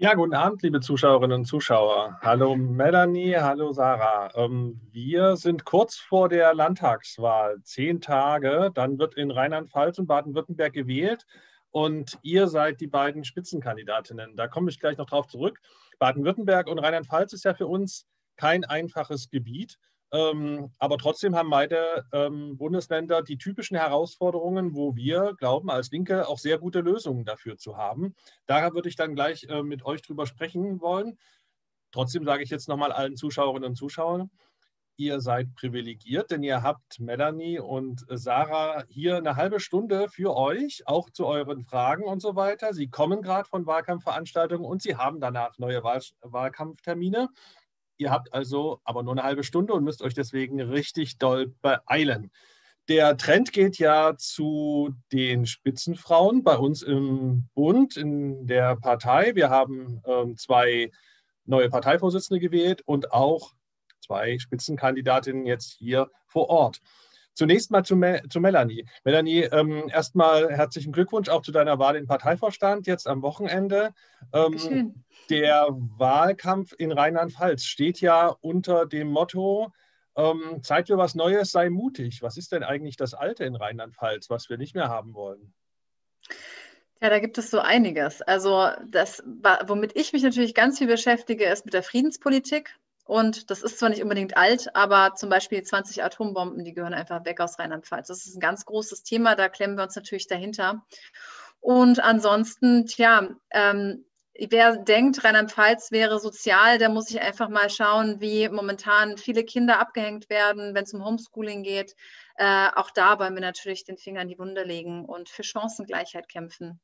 Ja, guten Abend, liebe Zuschauerinnen und Zuschauer. Hallo Melanie, hallo Sarah. Wir sind kurz vor der Landtagswahl, 10 Tage. Dann wird in Rheinland-Pfalz und Baden-Württemberg gewählt und ihr seid die beiden Spitzenkandidatinnen. Da komme ich gleich noch drauf zurück. Baden-Württemberg und Rheinland-Pfalz ist ja für uns kein einfaches Gebiet. Aber trotzdem haben beide Bundesländer die typischen Herausforderungen, wo wir glauben, als Linke auch sehr gute Lösungen dafür zu haben. Da würde ich dann gleich mit euch drüber sprechen wollen. Trotzdem sage ich jetzt nochmal allen Zuschauerinnen und Zuschauern, ihr seid privilegiert, denn ihr habt Melanie und Sarah hier eine halbe Stunde für euch, auch zu euren Fragen und so weiter. Sie kommen gerade von Wahlkampfveranstaltungen und sie haben danach neue Wahlkampftermine. Ihr habt also aber nur eine halbe Stunde und müsst euch deswegen richtig doll beeilen. Der Trend geht ja zu den Spitzenfrauen bei uns im Bund, in der Partei. Wir haben zwei neue Parteivorsitzende gewählt und auch zwei Spitzenkandidatinnen jetzt hier vor Ort. Zunächst mal zu Melanie. Melanie, erstmal herzlichen Glückwunsch auch zu deiner Wahl in den Parteivorstand jetzt am Wochenende. Dankeschön. Der Wahlkampf in Rheinland-Pfalz steht ja unter dem Motto, Zeit für was Neues, sei mutig. Was ist denn eigentlich das Alte in Rheinland-Pfalz, was wir nicht mehr haben wollen? Ja, da gibt es so einiges. Also das, womit ich mich natürlich ganz viel beschäftige, ist mit der Friedenspolitik. Und das ist zwar nicht unbedingt alt, aber zum Beispiel 20 Atombomben, die gehören einfach weg aus Rheinland-Pfalz. Das ist ein ganz großes Thema, da klemmen wir uns natürlich dahinter. Und ansonsten, tja, wer denkt, Rheinland-Pfalz wäre sozial, der muss sich einfach mal schauen, wie momentan viele Kinder abgehängt werden, wenn es um Homeschooling geht. Auch da wollen wir natürlich den Finger in die Wunde legen und für Chancengleichheit kämpfen.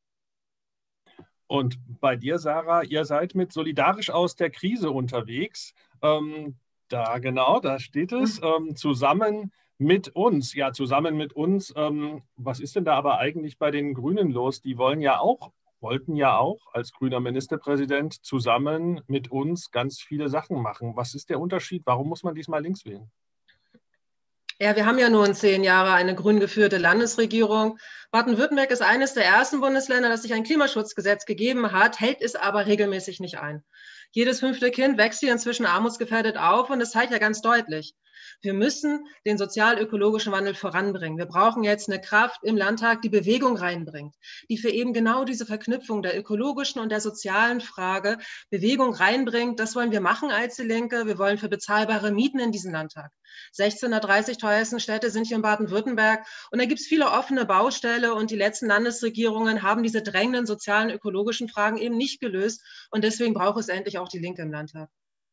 Und bei dir, Sarah, ihr seid mit Solidarisch aus der Krise unterwegs. Da genau, da steht es, zusammen mit uns. Ja, zusammen mit uns. Was ist denn da aber eigentlich bei den Grünen los? Die wollten ja auch als grüner Ministerpräsident zusammen mit uns ganz viele Sachen machen. Was ist der Unterschied? Warum muss man diesmal links wählen? Ja, wir haben ja nun 10 Jahre eine grün geführte Landesregierung. Baden-Württemberg ist eines der ersten Bundesländer, das sich ein Klimaschutzgesetz gegeben hat, hält es aber regelmäßig nicht ein. Jedes 5. Kind wächst hier inzwischen armutsgefährdet auf und das zeigt ja ganz deutlich, wir müssen den sozial-ökologischen Wandel voranbringen. Wir brauchen jetzt eine Kraft im Landtag, die Bewegung reinbringt, die für eben genau diese Verknüpfung der ökologischen und der sozialen Frage Bewegung reinbringt. Das wollen wir machen als die Linke. Wir wollen für bezahlbare Mieten in diesen Landtag. 16 der 30 teuersten Städte sind hier in Baden-Württemberg und da gibt es viele offene Baustelle und die letzten Landesregierungen haben diese drängenden sozialen, ökologischen Fragen eben nicht gelöst und deswegen braucht es endlich auch die Linke im Landtag.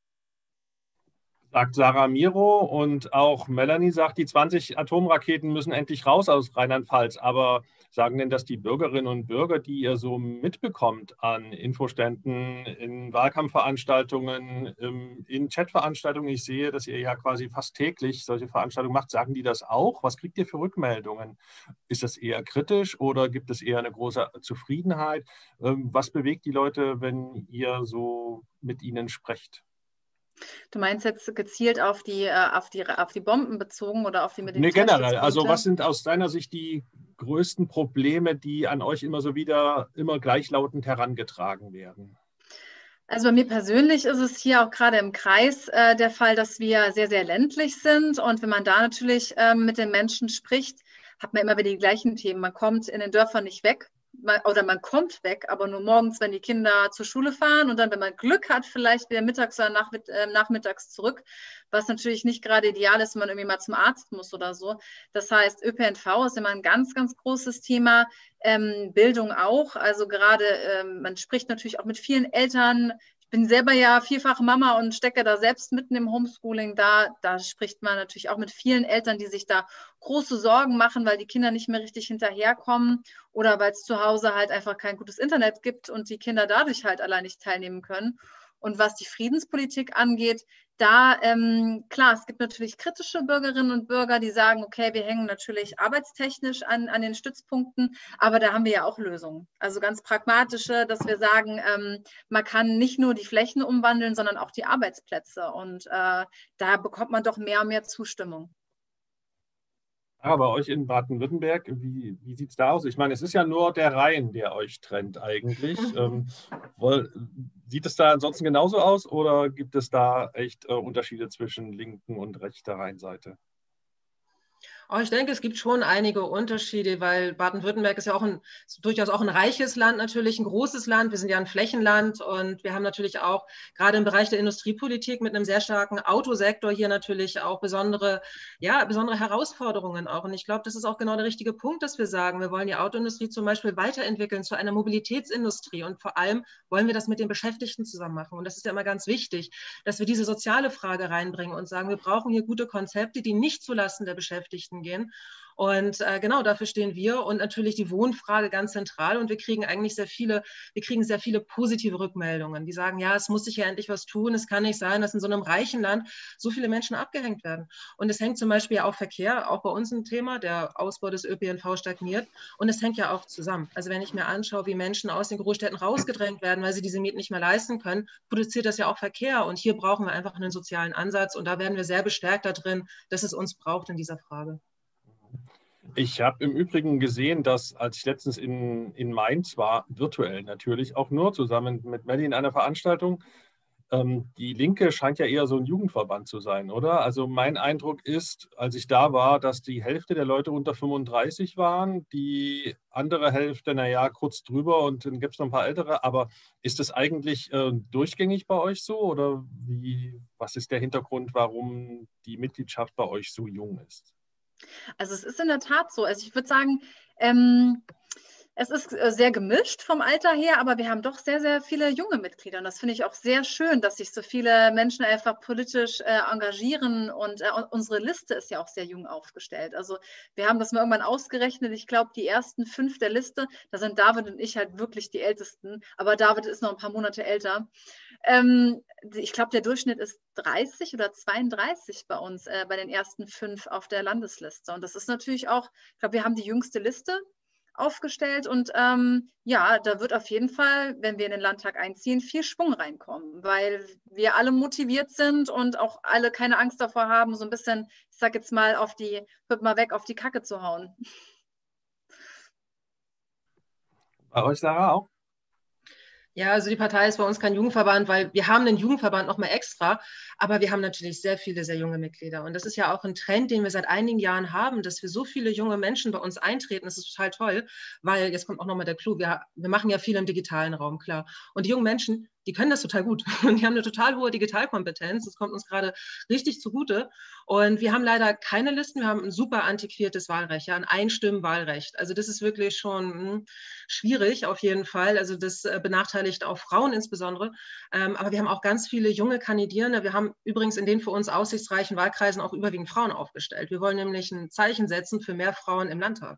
Sagt Sarah Miro und auch Melanie sagt, die 20 Atomraketen müssen endlich raus aus Rheinland-Pfalz. Aber sagen denn das die Bürgerinnen und Bürger, die ihr so mitbekommt an Infoständen, in Wahlkampfveranstaltungen, in Chatveranstaltungen? Ich sehe, dass ihr ja quasi fast täglich solche Veranstaltungen macht. Sagen die das auch? Was kriegt ihr für Rückmeldungen? Ist das eher kritisch oder gibt es eher eine große Zufriedenheit? Was bewegt die Leute, wenn ihr so mit ihnen sprecht? Du meinst jetzt gezielt auf die Bomben bezogen oder auf die Nee, generell. Also was Militärstützpunkte? sind aus deiner Sicht die größten Probleme, die an euch immer so wieder, immer gleichlautend herangetragen werden? Also bei mir persönlich ist es hier auch gerade im Kreis der Fall, dass wir sehr, sehr ländlich sind. Und wenn man da natürlich mit den Menschen spricht, hat man immer wieder die gleichen Themen. Man kommt in den Dörfern nicht weg oder man kommt weg, aber nur morgens, wenn die Kinder zur Schule fahren und dann, wenn man Glück hat, vielleicht wieder mittags oder nachmittags zurück, was natürlich nicht gerade ideal ist, wenn man irgendwie mal zum Arzt muss oder so. Das heißt, ÖPNV ist immer ein ganz, ganz großes Thema. Bildung auch. Also gerade, man spricht natürlich auch mit vielen Eltern. Ich bin selber ja vierfache Mama und stecke da selbst mitten im Homeschooling. Da spricht man natürlich auch mit vielen Eltern, die sich da große Sorgen machen, weil die Kinder nicht mehr richtig hinterherkommen oder weil es zu Hause halt einfach kein gutes Internet gibt und die Kinder dadurch halt allein nicht teilnehmen können. Und was die Friedenspolitik angeht, da, klar, es gibt natürlich kritische Bürgerinnen und Bürger, die sagen, okay, wir hängen natürlich arbeitstechnisch an den Stützpunkten, aber da haben wir ja auch Lösungen. Also ganz pragmatische, dass wir sagen, man kann nicht nur die Flächen umwandeln, sondern auch die Arbeitsplätze. Und da bekommt man doch mehr und mehr Zustimmung. Aber bei euch in Baden-Württemberg, wie sieht es da aus? Ich meine, es ist ja nur der Rhein, der euch trennt eigentlich. Woll- Sieht es da ansonsten genauso aus oder gibt es da echt Unterschiede zwischen linken und rechter Rheinseite? Aber ich denke, es gibt schon einige Unterschiede, weil Baden-Württemberg ist ja auch durchaus auch ein reiches Land natürlich, ein großes Land. Wir sind ja ein Flächenland und wir haben natürlich auch gerade im Bereich der Industriepolitik mit einem sehr starken Autosektor hier natürlich auch besondere Herausforderungen auch. Und ich glaube, das ist auch genau der richtige Punkt, dass wir sagen, wir wollen die Autoindustrie zum Beispiel weiterentwickeln zu einer Mobilitätsindustrie und vor allem wollen wir das mit den Beschäftigten zusammen machen. Und das ist ja immer ganz wichtig, dass wir diese soziale Frage reinbringen und sagen, wir brauchen hier gute Konzepte, die nicht zulasten der Beschäftigten gehen. Und genau dafür stehen wir und natürlich die Wohnfrage ganz zentral. Und wir kriegen sehr viele positive Rückmeldungen, die sagen, ja, es muss sich ja endlich was tun. Es kann nicht sein, dass in so einem reichen Land so viele Menschen abgehängt werden. Und es hängt zum Beispiel auch Verkehr, auch bei uns ein Thema, der Ausbau des ÖPNV stagniert. Und es hängt ja auch zusammen. Also wenn ich mir anschaue, wie Menschen aus den Großstädten rausgedrängt werden, weil sie diese Mieten nicht mehr leisten können, produziert das ja auch Verkehr. Und hier brauchen wir einfach einen sozialen Ansatz. Und da werden wir sehr bestärkt darin, dass es uns braucht in dieser Frage. Ich habe im Übrigen gesehen, dass als ich letztens in Mainz war, virtuell natürlich, auch nur zusammen mit Melli in einer Veranstaltung, die Linke scheint ja eher so ein Jugendverband zu sein, oder? Also mein Eindruck ist, als ich da war, dass die Hälfte der Leute unter 35 waren, die andere Hälfte, naja, kurz drüber und dann gibt es noch ein paar ältere. Aber ist das eigentlich durchgängig bei euch so oder was ist der Hintergrund, warum die Mitgliedschaft bei euch so jung ist? Also es ist in der Tat so. Also ich würde sagen, ähm, es ist sehr gemischt vom Alter her, aber wir haben doch sehr, sehr viele junge Mitglieder. Und das finde ich auch sehr schön, dass sich so viele Menschen einfach politisch engagieren. Und unsere Liste ist ja auch sehr jung aufgestellt. Also wir haben das mal irgendwann ausgerechnet. Ich glaube, die ersten 5 der Liste, da sind David und ich halt wirklich die Ältesten. Aber David ist noch ein paar Monate älter. Ich glaube, der Durchschnitt ist 30 oder 32 bei uns, bei den ersten 5 auf der Landesliste. Und das ist natürlich auch, ich glaube, wir haben die jüngste Liste aufgestellt und ja, da wird auf jeden Fall, wenn wir in den Landtag einziehen, viel Schwung reinkommen, weil wir alle motiviert sind und auch alle keine Angst davor haben, so ein bisschen, ich sag jetzt mal, hört mal weg, auf die Kacke zu hauen. Bei euch, Sarah, auch? Ja, also die Partei ist bei uns kein Jugendverband, weil wir haben den Jugendverband nochmal extra, aber wir haben natürlich sehr viele sehr junge Mitglieder. Und das ist ja auch ein Trend, den wir seit einigen Jahren haben, dass wir so viele junge Menschen bei uns eintreten. Das ist total toll, weil jetzt kommt auch nochmal der Clou. Wir machen ja viel im digitalen Raum, klar. Und die jungen Menschen, die können das total gut. Und die haben eine total hohe Digitalkompetenz. Das kommt uns gerade richtig zugute. Und wir haben leider keine Listen. Wir haben ein super antiquiertes Wahlrecht, ja, ein Einstimmenwahlrecht. Also das ist wirklich schon schwierig auf jeden Fall. Also das benachteiligt auch Frauen insbesondere. Aber wir haben auch ganz viele junge Kandidierende. Wir haben übrigens in den für uns aussichtsreichen Wahlkreisen auch überwiegend Frauen aufgestellt. Wir wollen nämlich ein Zeichen setzen für mehr Frauen im Landtag.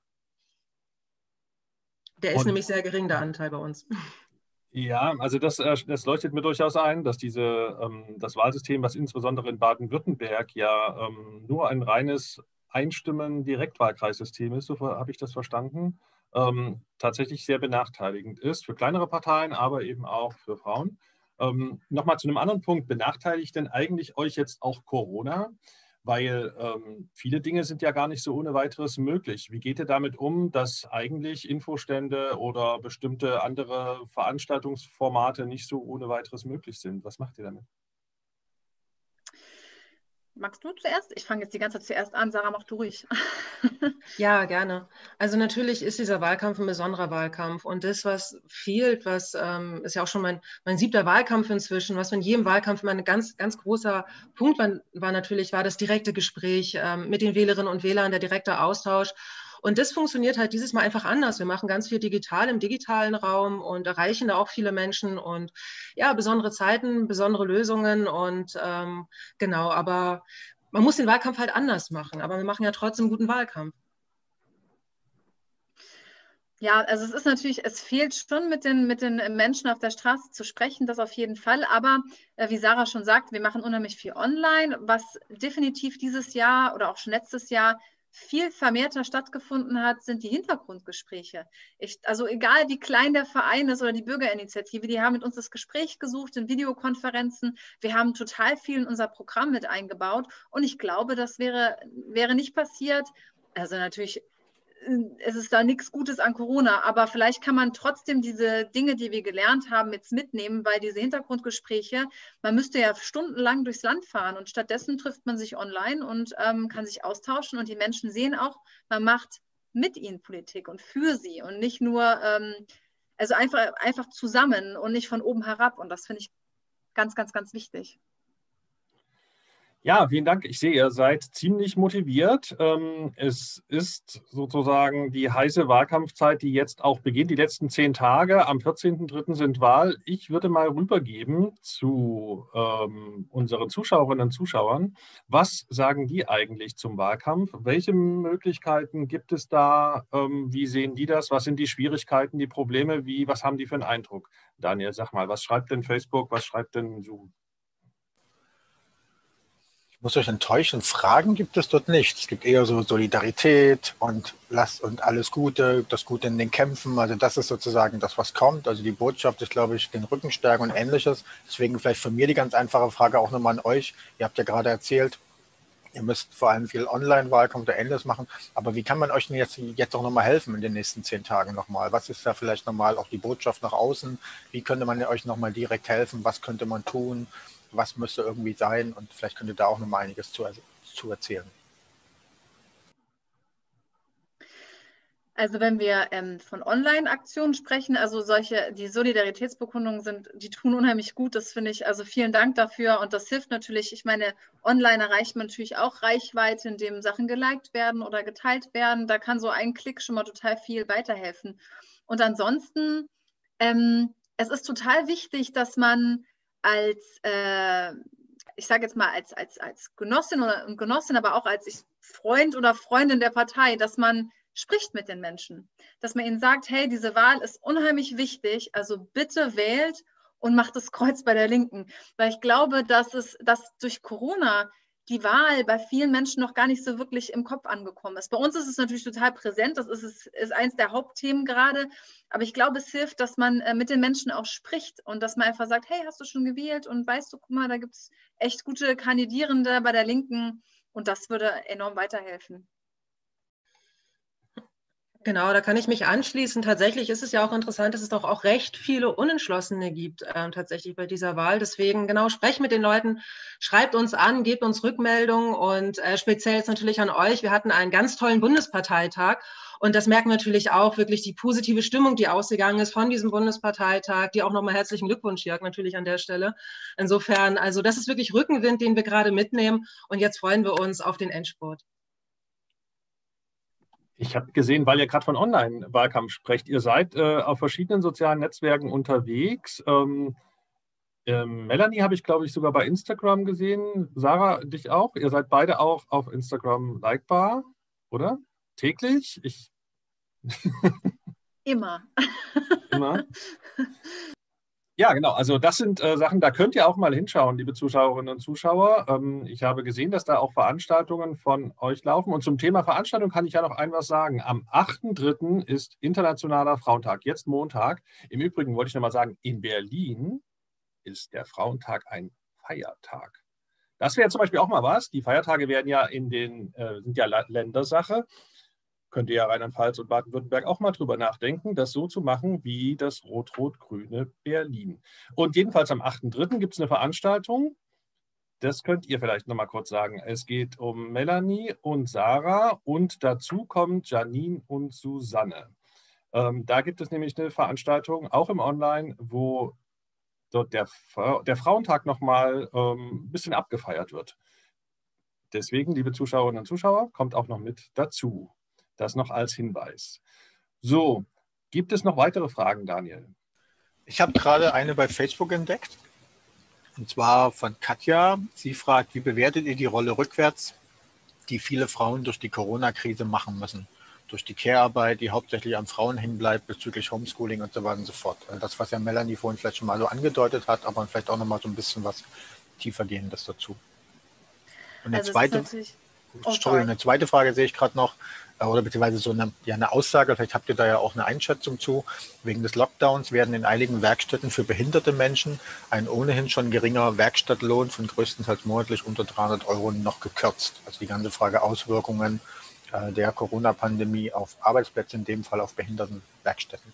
Der ist Und nämlich sehr gering, der Anteil bei uns. ja, also das leuchtet mir durchaus ein, dass das Wahlsystem, was insbesondere in Baden-Württemberg ja nur ein reines Einstimmen-Direktwahlkreissystem ist, so habe ich das verstanden, tatsächlich sehr benachteiligend ist für kleinere Parteien, aber eben auch für Frauen. Nochmal zu einem anderen Punkt, benachteiligt denn eigentlich euch jetzt auch Corona? Weil viele Dinge sind ja gar nicht so ohne weiteres möglich. Wie geht ihr damit um, dass eigentlich Infostände oder bestimmte andere Veranstaltungsformate nicht so ohne weiteres möglich sind? Was macht ihr damit? Magst du zuerst? Ich fange jetzt die ganze Zeit zuerst an. Sarah, mach du ruhig. Ja, gerne. Also natürlich ist dieser Wahlkampf ein besonderer Wahlkampf und das, was fehlt, ist ja auch schon mein 7. Wahlkampf inzwischen, was in jedem Wahlkampf immer ein ganz, ganz großer Punkt war das direkte Gespräch mit den Wählerinnen und Wählern, der direkte Austausch. Und das funktioniert halt dieses Mal einfach anders. Wir machen ganz viel digital im digitalen Raum und erreichen da auch viele Menschen und ja, besondere Zeiten, besondere Lösungen und genau, aber man muss den Wahlkampf halt anders machen, aber wir machen ja trotzdem einen guten Wahlkampf. Ja, also es ist natürlich, es fehlt schon mit den Menschen auf der Straße zu sprechen, das auf jeden Fall. Aber wie Sarah schon sagt, wir machen unheimlich viel online, was definitiv dieses Jahr oder auch schon letztes Jahr viel vermehrter stattgefunden hat, sind die Hintergrundgespräche. Also egal wie klein der Verein ist oder die Bürgerinitiative, die haben mit uns das Gespräch gesucht in Videokonferenzen. Wir haben total viel in unser Programm mit eingebaut. Und ich glaube, das wäre nicht passiert, Also natürlich, es ist da nichts Gutes an Corona, aber vielleicht kann man trotzdem diese Dinge, die wir gelernt haben, jetzt mitnehmen, weil diese Hintergrundgespräche, man müsste ja stundenlang durchs Land fahren und stattdessen trifft man sich online und kann sich austauschen und die Menschen sehen auch, man macht mit ihnen Politik und für sie und nicht nur, also einfach zusammen und nicht von oben herab und das finde ich ganz, ganz, ganz wichtig. Ja, vielen Dank. Ich sehe, ihr seid ziemlich motiviert. Es ist sozusagen die heiße Wahlkampfzeit, die jetzt auch beginnt. Die letzten 10 Tage. Am 14.03. sind Wahl. Ich würde mal rübergeben zu unseren Zuschauerinnen und Zuschauern. Was sagen die eigentlich zum Wahlkampf? Welche Möglichkeiten gibt es da? Wie sehen die das? Was sind die Schwierigkeiten, die Probleme? Was haben die für einen Eindruck? Daniel, sag mal, was schreibt denn Facebook? Was schreibt denn Zoom? Muss euch enttäuschen, Fragen gibt es dort nicht. Es gibt eher so Solidarität und alles Gute, das Gute in den Kämpfen. Also das ist sozusagen das, was kommt. Also die Botschaft ist, glaube ich, den Rücken stärken und Ähnliches. Deswegen vielleicht von mir die ganz einfache Frage auch nochmal an euch. Ihr habt ja gerade erzählt, ihr müsst vor allem viel Online-Wahlkampf oder Ähnliches machen. Aber wie kann man euch denn jetzt auch nochmal helfen in den nächsten 10 Tagen nochmal? Was ist da vielleicht nochmal auch die Botschaft nach außen? Wie könnte man euch nochmal direkt helfen? Was könnte man tun? Was müsste irgendwie sein? Und vielleicht könnt ihr da auch noch mal einiges zu erzählen. Also wenn wir von Online-Aktionen sprechen, also die Solidaritätsbekundungen die tun unheimlich gut, das finde ich, also vielen Dank dafür und das hilft natürlich, ich meine, online erreicht man natürlich auch Reichweite, indem Sachen geliked werden oder geteilt werden, da kann so ein Klick schon mal total viel weiterhelfen. Und ansonsten, es ist total wichtig, dass man ich sage jetzt mal, als Genossin oder Genossin, aber auch als Freund oder Freundin der Partei, dass man spricht mit den Menschen, dass man ihnen sagt, hey, diese Wahl ist unheimlich wichtig, also bitte wählt und macht das Kreuz bei der Linken. Weil ich glaube, dass durch Corona die Wahl bei vielen Menschen noch gar nicht so wirklich im Kopf angekommen ist. Bei uns ist es natürlich total präsent, das ist eins der Hauptthemen gerade, aber ich glaube, es hilft, dass man mit den Menschen auch spricht und dass man einfach sagt, hey, hast du schon gewählt und weißt du, guck mal, da gibt es echt gute Kandidierende bei der Linken und das würde enorm weiterhelfen. Genau, da kann ich mich anschließen. Tatsächlich ist es ja auch interessant, dass es doch auch recht viele Unentschlossene gibt, tatsächlich bei dieser Wahl. Deswegen, genau, sprecht mit den Leuten, schreibt uns an, gebt uns Rückmeldungen und speziell jetzt natürlich an euch. Wir hatten einen ganz tollen Bundesparteitag und das merken wir natürlich auch wirklich die positive Stimmung, die ausgegangen ist von diesem Bundesparteitag. Die auch nochmal herzlichen Glückwunsch, Jörg, natürlich an der Stelle. Insofern, also das ist wirklich Rückenwind, den wir gerade mitnehmen und jetzt freuen wir uns auf den Endspurt. Ich habe gesehen, weil ihr gerade von Online-Wahlkampf sprecht, ihr seid auf verschiedenen sozialen Netzwerken unterwegs. Melanie habe ich, glaube ich, sogar bei Instagram gesehen. Sarah, dich auch? Ihr seid beide auch auf Instagram likebar, oder? Täglich? Immer. Immer? Ja, genau. Also das sind Sachen, da könnt ihr auch mal hinschauen, liebe Zuschauerinnen und Zuschauer. Ich habe gesehen, dass da auch Veranstaltungen von euch laufen. Und zum Thema Veranstaltung kann ich ja noch ein was sagen. Am 8.3. ist Internationaler Frauentag, jetzt Montag. Im Übrigen wollte ich noch mal sagen, in Berlin ist der Frauentag ein Feiertag. Das wäre zum Beispiel auch mal was. Die Feiertage werden ja sind ja Ländersache. Könnt ihr ja Rheinland-Pfalz und Baden-Württemberg auch mal drüber nachdenken, das so zu machen wie das rot-rot-grüne Berlin. Und jedenfalls am 8.3. gibt es eine Veranstaltung. Das könnt ihr vielleicht noch mal kurz sagen. Es geht um Melanie und Sarah und dazu kommt Janine und Susanne. Da gibt es nämlich eine Veranstaltung, auch im Online, wo dort der Frauentag noch mal ein bisschen abgefeiert wird. Deswegen, liebe Zuschauerinnen und Zuschauer, kommt auch noch mit dazu. Das noch als Hinweis. So, gibt es noch weitere Fragen, Daniel? Ich habe gerade eine bei Facebook entdeckt. Und zwar von Katja. Sie fragt, wie bewertet ihr die Rolle rückwärts, die viele Frauen durch die Corona-Krise machen müssen? Durch die Care-Arbeit, die hauptsächlich an Frauen hängen bleibt, bezüglich Homeschooling und so weiter und so fort. Also das, was ja Melanie vorhin vielleicht schon mal so angedeutet hat, aber vielleicht auch noch mal so ein bisschen was tiefergehendes dazu. Und eine zweite Frage sehe ich gerade noch, oder beziehungsweise so eine Aussage, vielleicht habt ihr da ja auch eine Einschätzung zu. Wegen des Lockdowns werden in einigen Werkstätten für behinderte Menschen ein ohnehin schon geringer Werkstattlohn von größtenteils monatlich unter 300 € noch gekürzt. Also die ganze Frage Auswirkungen der Corona-Pandemie auf Arbeitsplätze, in dem Fall auf Behindertenwerkstätten?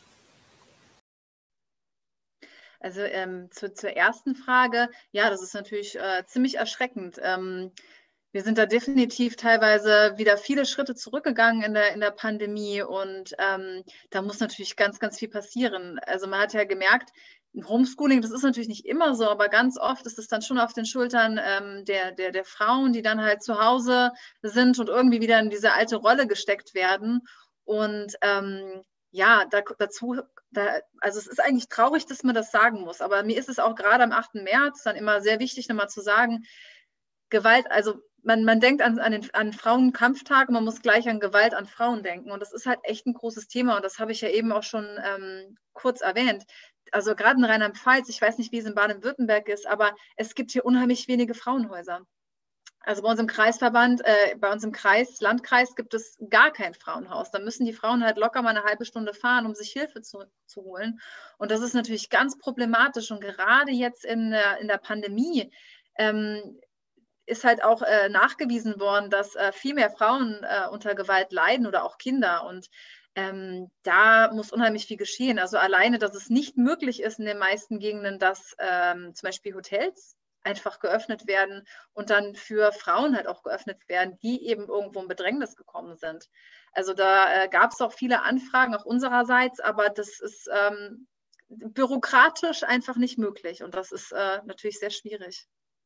Also zur ersten Frage, ja, das ist natürlich ziemlich erschreckend. Wir sind da definitiv teilweise wieder viele Schritte zurückgegangen in der Pandemie und da muss natürlich ganz, ganz viel passieren. Also man hat ja gemerkt, Homeschooling, das ist natürlich nicht immer so, aber ganz oft ist es dann schon auf den Schultern der Frauen, die dann halt zu Hause sind und irgendwie wieder in diese alte Rolle gesteckt werden. Und ja, also es ist eigentlich traurig, dass man das sagen muss, aber mir ist es auch gerade am 8. März dann immer sehr wichtig, nochmal zu sagen, Gewalt, also man denkt an Frauenkampftag, man muss gleich an Gewalt an Frauen denken. Und das ist halt echt ein großes Thema. Und das habe ich ja eben auch schon kurz erwähnt. Also gerade in Rheinland-Pfalz, ich weiß nicht, wie es in Baden-Württemberg ist, aber es gibt hier unheimlich wenige Frauenhäuser. Also bei uns im Kreisverband, bei uns im Landkreis gibt es gar kein Frauenhaus. Da müssen die Frauen halt locker mal eine halbe Stunde fahren, um sich Hilfe zu holen. Und das ist natürlich ganz problematisch. Und gerade jetzt in der Pandemie ist halt auch nachgewiesen worden, dass viel mehr Frauen unter Gewalt leiden oder auch Kinder. Und da muss unheimlich viel geschehen. Also alleine, dass es nicht möglich ist in den meisten Gegenden, dass zum Beispiel Hotels einfach geöffnet werden und dann für Frauen halt auch geöffnet werden, die eben irgendwo in Bedrängnis gekommen sind. Also da gab es auch viele Anfragen, auch unsererseits, aber das ist bürokratisch einfach nicht möglich. Und das ist natürlich sehr schwierig.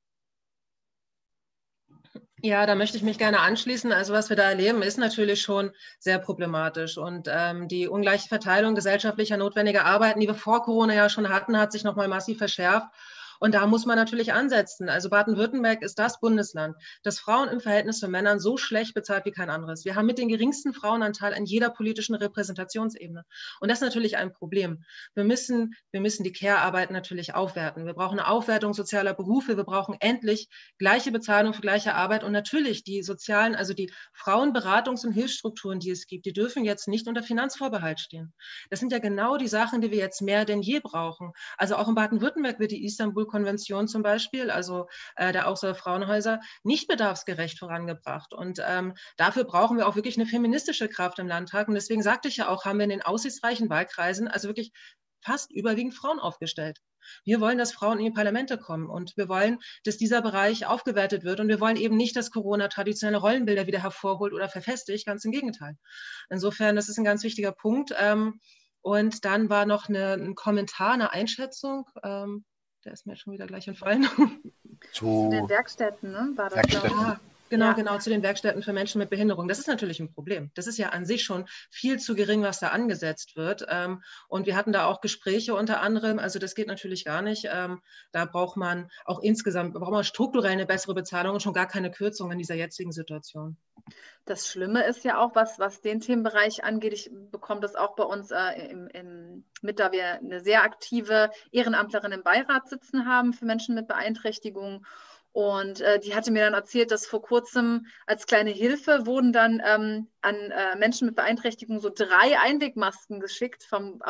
Ja, da möchte ich mich gerne anschließen. Also was wir da erleben, ist natürlich schon sehr problematisch. Und die ungleiche Verteilung gesellschaftlicher notwendiger Arbeiten, die wir vor Corona ja schon hatten, hat sich nochmal massiv verschärft. Und da muss man natürlich ansetzen. Also Baden-Württemberg ist das Bundesland, das Frauen im Verhältnis zu Männern so schlecht bezahlt wie kein anderes. Wir haben mit den geringsten Frauenanteil an jeder politischen Repräsentationsebene. Und das ist natürlich ein Problem. Wir müssen die Care-Arbeit natürlich aufwerten. Wir brauchen eine Aufwertung sozialer Berufe. Wir brauchen endlich gleiche Bezahlung für gleiche Arbeit. Und natürlich die sozialen, also die Frauenberatungs- und Hilfsstrukturen, die es gibt, die dürfen jetzt nicht unter Finanzvorbehalt stehen. Das sind ja genau die Sachen, die wir jetzt mehr denn je brauchen. Also auch in Baden-Württemberg wird die Istanbul-Konvention zum Beispiel, also der Ausbau der Frauenhäuser, nicht bedarfsgerecht vorangebracht. Und dafür brauchen wir auch wirklich eine feministische Kraft im Landtag. Und deswegen sagte ich ja auch, haben wir in den aussichtsreichen Wahlkreisen also wirklich fast überwiegend Frauen aufgestellt. Wir wollen, dass Frauen in die Parlamente kommen und wir wollen, dass dieser Bereich aufgewertet wird und wir wollen eben nicht, dass Corona traditionelle Rollenbilder wieder hervorholt oder verfestigt, ganz im Gegenteil. Insofern, das ist ein ganz wichtiger Punkt. Und dann war noch ein Kommentar, eine Einschätzung, der ist mir jetzt schon wieder gleich entfallen. Zu den Werkstätten, ne? War das Werkstätten. Genau, zu den Werkstätten für Menschen mit Behinderung. Das ist natürlich ein Problem. Das ist ja an sich schon viel zu gering, was da angesetzt wird. Und wir hatten da auch Gespräche unter anderem. Also das geht natürlich gar nicht. Da braucht man auch insgesamt, strukturell eine bessere Bezahlung und schon gar keine Kürzung in dieser jetzigen Situation. Das Schlimme ist ja auch, was den Themenbereich angeht, ich bekomme das auch bei uns mit, da wir eine sehr aktive Ehrenamtlerin im Beirat sitzen haben für Menschen mit Beeinträchtigungen. Und die hatte mir dann erzählt, dass vor kurzem als kleine Hilfe wurden dann an Menschen mit Beeinträchtigung so 3 Einwegmasken geschickt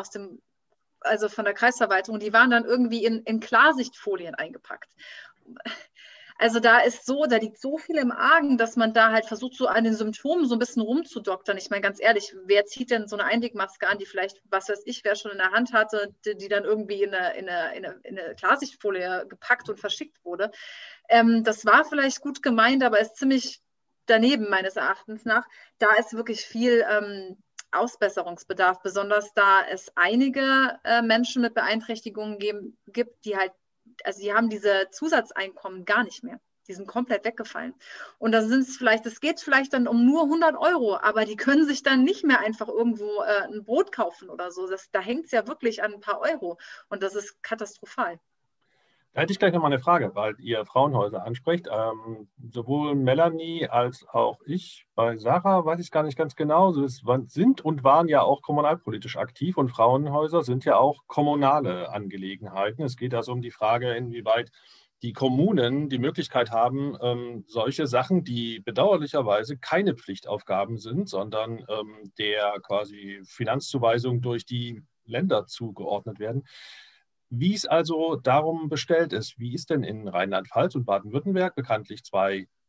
also von der Kreisverwaltung. Die waren dann irgendwie in Klarsichtfolien eingepackt. Also da liegt so viel im Argen, dass man da halt versucht, so an den Symptomen so ein bisschen rumzudoktern. Ich meine, ganz ehrlich, wer zieht denn so eine Einwegmaske an, die vielleicht, was weiß ich, wer schon in der Hand hatte, die dann irgendwie in eine Klarsichtfolie gepackt und verschickt wurde. Das war vielleicht gut gemeint, aber ist ziemlich daneben meines Erachtens nach. Da ist wirklich viel Ausbesserungsbedarf, besonders da es einige Menschen mit Beeinträchtigungen gibt, die halt, also die haben diese Zusatzeinkommen gar nicht mehr. Die sind komplett weggefallen. Und da es geht vielleicht dann um nur 100 Euro, aber die können sich dann nicht mehr einfach irgendwo ein Brot kaufen oder so. Da hängt es ja wirklich an ein paar Euro. Und das ist katastrophal. Da hätte ich gleich nochmal eine Frage, weil ihr Frauenhäuser ansprecht. Sowohl Melanie als auch ich, bei Sarah weiß ich gar nicht ganz genau, sind und waren ja auch kommunalpolitisch aktiv und Frauenhäuser sind ja auch kommunale Angelegenheiten. Es geht also um die Frage, inwieweit die Kommunen die Möglichkeit haben, solche Sachen, die bedauerlicherweise keine Pflichtaufgaben sind, sondern der quasi Finanzzuweisung durch die Länder zugeordnet werden. Wie es also darum bestellt ist, wie ist denn in Rheinland-Pfalz und Baden-Württemberg, bekanntlich 2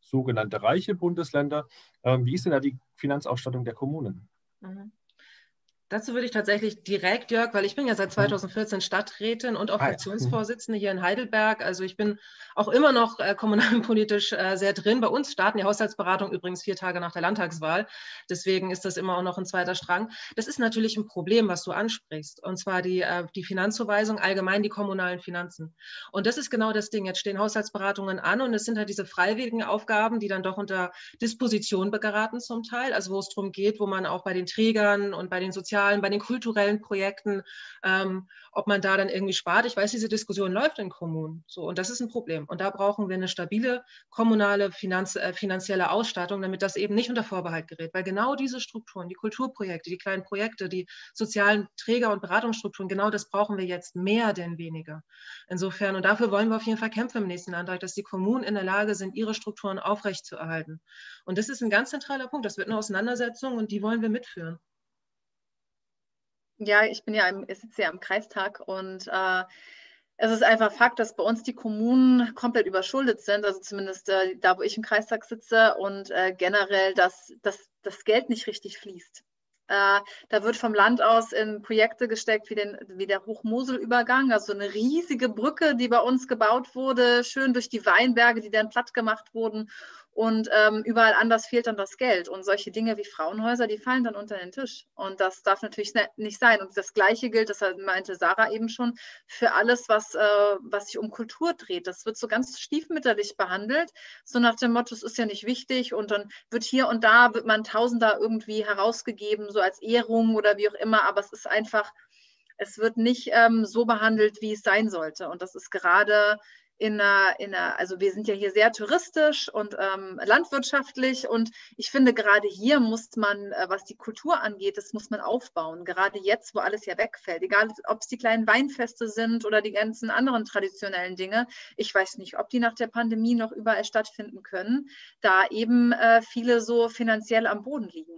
sogenannte reiche Bundesländer. Wie ist denn da die Finanzausstattung der Kommunen? Mhm. Dazu würde ich tatsächlich direkt, Jörg, weil ich bin ja seit 2014 Stadträtin und auch Fraktionsvorsitzende hier in Heidelberg. Also ich bin auch immer noch kommunalpolitisch sehr drin. Bei uns starten die Haushaltsberatungen übrigens 4 Tage nach der Landtagswahl. Deswegen ist das immer auch noch ein zweiter Strang. Das ist natürlich ein Problem, was du ansprichst. Und zwar die Finanzverweisung, allgemein die kommunalen Finanzen. Und das ist genau das Ding. Jetzt stehen Haushaltsberatungen an und es sind halt diese freiwilligen Aufgaben, die dann doch unter Disposition geraten zum Teil. Also wo es darum geht, wo man auch bei den Trägern und bei den sozialen, bei den kulturellen Projekten, ob man da dann irgendwie spart. Ich weiß, diese Diskussion läuft in Kommunen. So, und das ist ein Problem. Und da brauchen wir eine stabile kommunale finanzielle Ausstattung, damit das eben nicht unter Vorbehalt gerät. Weil genau diese Strukturen, die Kulturprojekte, die kleinen Projekte, die sozialen Träger- und Beratungsstrukturen, genau das brauchen wir jetzt mehr denn weniger. Insofern, und dafür wollen wir auf jeden Fall kämpfen im nächsten Antrag, dass die Kommunen in der Lage sind, ihre Strukturen aufrechtzuerhalten. Und das ist ein ganz zentraler Punkt. Das wird eine Auseinandersetzung und die wollen wir mitführen. Ja, ich sitze ja im Kreistag und es ist einfach Fakt, dass bei uns die Kommunen komplett überschuldet sind, also zumindest da, wo ich im Kreistag sitze und generell, dass das Geld nicht richtig fließt. Da wird vom Land aus in Projekte gesteckt wie der Hochmoselübergang, also eine riesige Brücke, die bei uns gebaut wurde, schön durch die Weinberge, die dann platt gemacht wurden. Und überall anders fehlt dann das Geld. Und solche Dinge wie Frauenhäuser, die fallen dann unter den Tisch. Und das darf natürlich nicht sein. Und das Gleiche gilt, das meinte Sarah eben schon, für alles, was sich um Kultur dreht. Das wird so ganz stiefmütterlich behandelt, so nach dem Motto, es ist ja nicht wichtig. Und dann wird hier und da, wird man Tausender irgendwie herausgegeben, so als Ehrung oder wie auch immer. Aber es ist einfach, es wird nicht so behandelt, wie es sein sollte. Und das ist gerade also wir sind ja hier sehr touristisch und landwirtschaftlich und ich finde, gerade hier muss man, was die Kultur angeht, das muss man aufbauen. Gerade jetzt, wo alles ja wegfällt. Egal, ob es die kleinen Weinfeste sind oder die ganzen anderen traditionellen Dinge. Ich weiß nicht, ob die nach der Pandemie noch überall stattfinden können, da eben viele so finanziell am Boden liegen.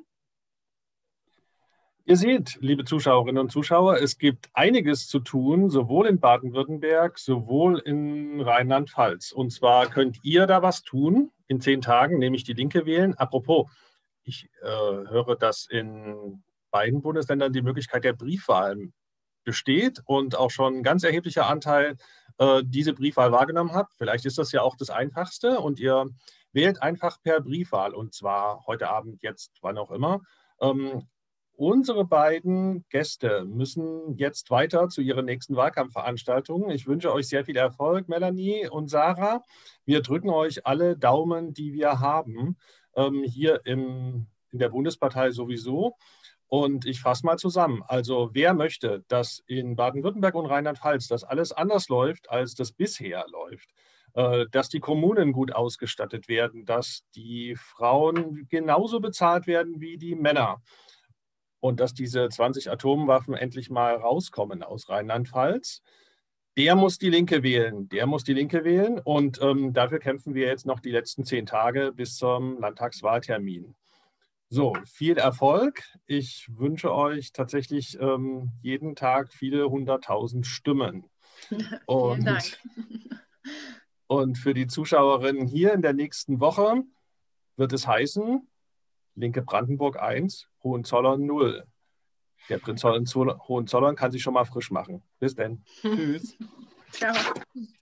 Ihr seht, liebe Zuschauerinnen und Zuschauer, es gibt einiges zu tun, sowohl in Baden-Württemberg, sowohl in Rheinland-Pfalz. Und zwar könnt ihr da was tun in 10 Tagen, nämlich die Linke wählen. Apropos, ich höre, dass in beiden Bundesländern die Möglichkeit der Briefwahl besteht und auch schon ein ganz erheblicher Anteil diese Briefwahl wahrgenommen hat. Vielleicht ist das ja auch das Einfachste und ihr wählt einfach per Briefwahl und zwar heute Abend, jetzt, wann auch immer. Unsere beiden Gäste müssen jetzt weiter zu ihrer nächsten Wahlkampfveranstaltung. Ich wünsche euch sehr viel Erfolg, Melanie und Sarah. Wir drücken euch alle Daumen, die wir haben, hier in der Bundespartei sowieso. Und ich fasse mal zusammen. Also wer möchte, dass in Baden-Württemberg und Rheinland-Pfalz das alles anders läuft, als das bisher läuft, dass die Kommunen gut ausgestattet werden, dass die Frauen genauso bezahlt werden wie die Männer, und dass diese 20 Atomwaffen endlich mal rauskommen aus Rheinland-Pfalz, der muss die Linke wählen. Der muss die Linke wählen. Und dafür kämpfen wir jetzt noch die letzten 10 Tage bis zum Landtagswahltermin. So, viel Erfolg. Ich wünsche euch tatsächlich jeden Tag viele 100.000 Stimmen. Vielen Dank. Und für die Zuschauerinnen hier in der nächsten Woche wird es heißen, Linke Brandenburg 1, Hohenzollern 0. Der Prinz Hohenzollern kann sich schon mal frisch machen. Bis dann. Tschüss. Ciao.